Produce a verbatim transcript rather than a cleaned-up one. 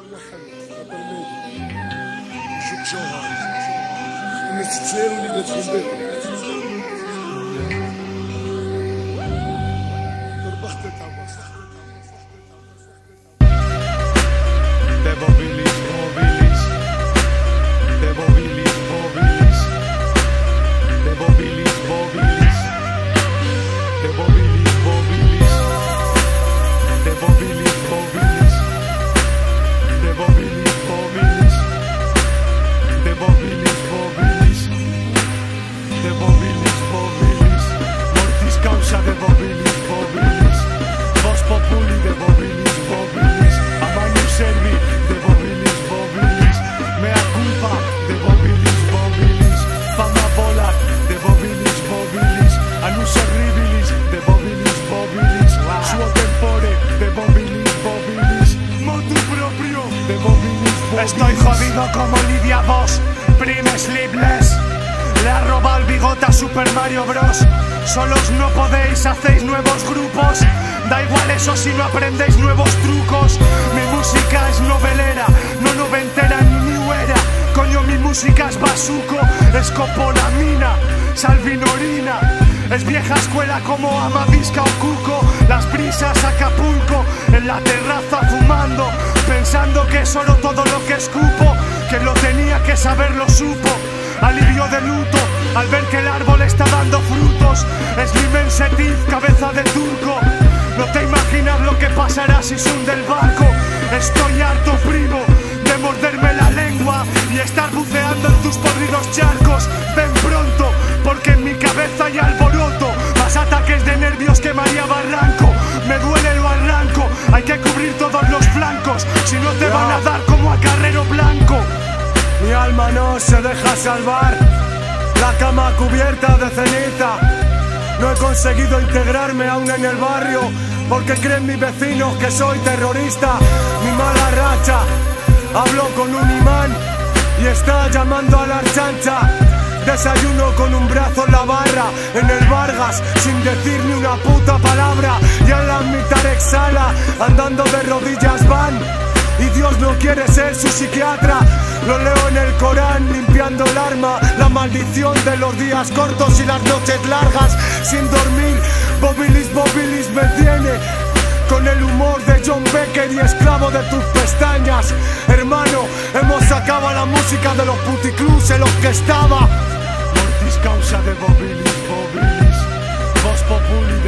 شوف جوهر الناس تسير وليدات في البيت ربحت تعبس De mobilis, mobilis De mobilis, mobilis De mobilis, mobilis De mobilis, mobilis De mobilis, mobilis De mobilis, mobilis De mobilis, mobilis De mobilis, mobilis Mortis causa de mobilis, mobilis Vos populi de mobilis, mobilis Amani servi de mobilis, mobilis Mea culpa de mobilis, mobilis Fama volat de mobilis, mobilis Anus horribilis de mobilis, mobilis Suo tempore de mobilis, mobilis Motu proprio de mobilis, mobilis Estoy jodido como Lidia Vos Prime Sleepless Le ha robado el bigote a Super Mario Bros. Solos no podéis, hacéis nuevos grupos. Da igual eso si no aprendéis nuevos trucos. Mi música es novelera, no noventera ni new era. Coño, mi música es bazuco, es copolamina, salvinorina. Es vieja escuela como Amadisca o Cuco. Las brisas Acapulco, en la terraza fumando, pensando que solo todo lo que escupo, que lo tenía que saber lo supo. Alivio de luto al ver que el árbol está dando frutos. Es mi Mensetif, cabeza de turco. No te imaginas lo que pasará si se hunde el barco. Estoy harto, primo, de morderme la lengua y estar buceando en tus podridos charcos. Ven pronto, porque en mi cabeza hay alboroto. Más ataques de nervios que María Barranco. Me duele lo arranco, hay que cubrir todos los flancos. Si no te van a dar como a Carrero Blanco. Mi alma no se deja salvar, la cama cubierta de ceniza. No he conseguido integrarme aún en el barrio, porque creen mis vecinos que soy terrorista. Mi mala racha, hablo con un imán y está llamando a la chancha. Desayuno con un brazo en la barra, en el Vargas, sin decir ni una puta palabra. Y en la mitad exhala, andando de rodillas van. Y Dios no quiere ser su psiquiatra. Lo leo en el Corán, limpiando el arma. La maldición de los días cortos y las noches largas. Sin dormir, Bobilis, Bobilis me tiene. Con el humor de John Becker y esclavo de tus pestañas. Hermano, hemos sacado la música de los puticlubs en los que estaba. Mortis causa de Bobilis, Bobilis Vos populi